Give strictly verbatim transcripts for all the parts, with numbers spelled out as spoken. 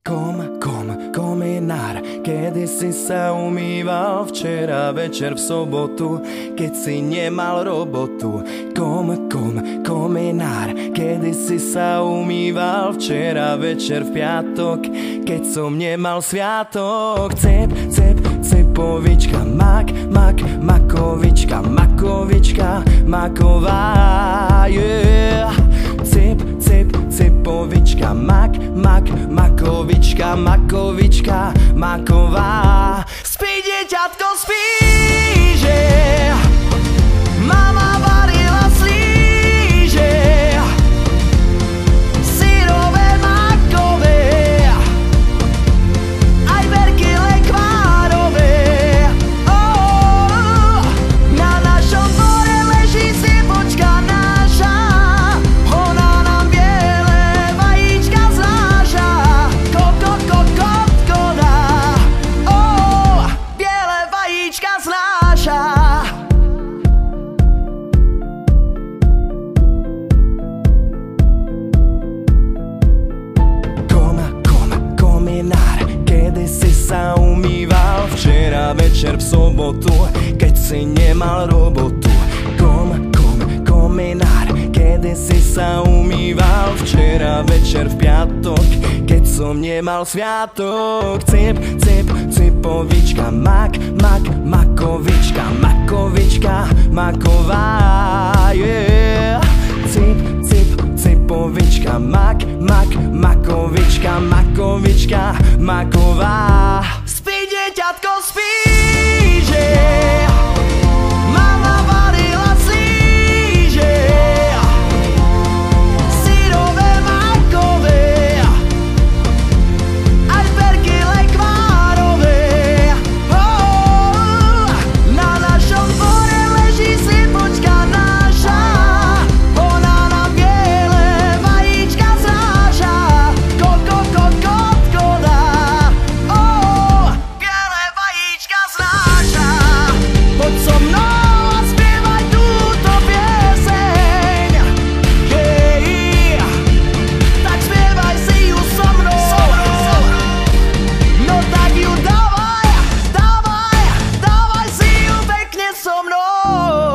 Kom, kom, kominár, kedy si sa umýval včera večer v sobotu, keď si nemal robotu. Kom, kom, kominár, kedy si sa umýval včera večer v piatok, keď som nemal sviatok. Cep, cep, cepovička, mak, mak, makovička, makovička, maková, yeah. Cep, cep, cepovička, mak, mak, makovička, makovička, maková. Spí, dieťatko, spí, že mama varila slíže, syrové, makové, aj verky lekvárové. Oh, na našom dvore leží slipočka naša, ona nám biele vajíčka znáša. Koko, koko, koda, oh, biele vajíčka znáša. Kedy si sa umýval včera večer v sobotu, keď si nemal robotu. Kom, kom, kominár, kedy si sa umýval včera večer v piatok, keď som nemal sviatok. Cip, cip, cipovička, mak, mak, makovička, makovička, maková, yeah. Cip, cip, cipovička, mak, mak, makovička, makovička, maková. Spí, dieťatko, spí, že mama varila slíže, syrové, makové, aj verky lekvárové. Oh, na našom dvore leží slipočka naša, ona nám biele vajíčka znáša. Koko, koko, koda, oh, biele vajíčka znáša. Poď so mnou a spievaj túto pieseň, hej, tak spievaj si ju so mnou. No tak ju dávaj, dávaj, dávaj si ju pekne so mnou.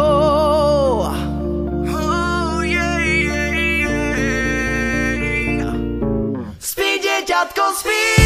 Oh, yeah, yeah, yeah. Spí, dieťatko, spí.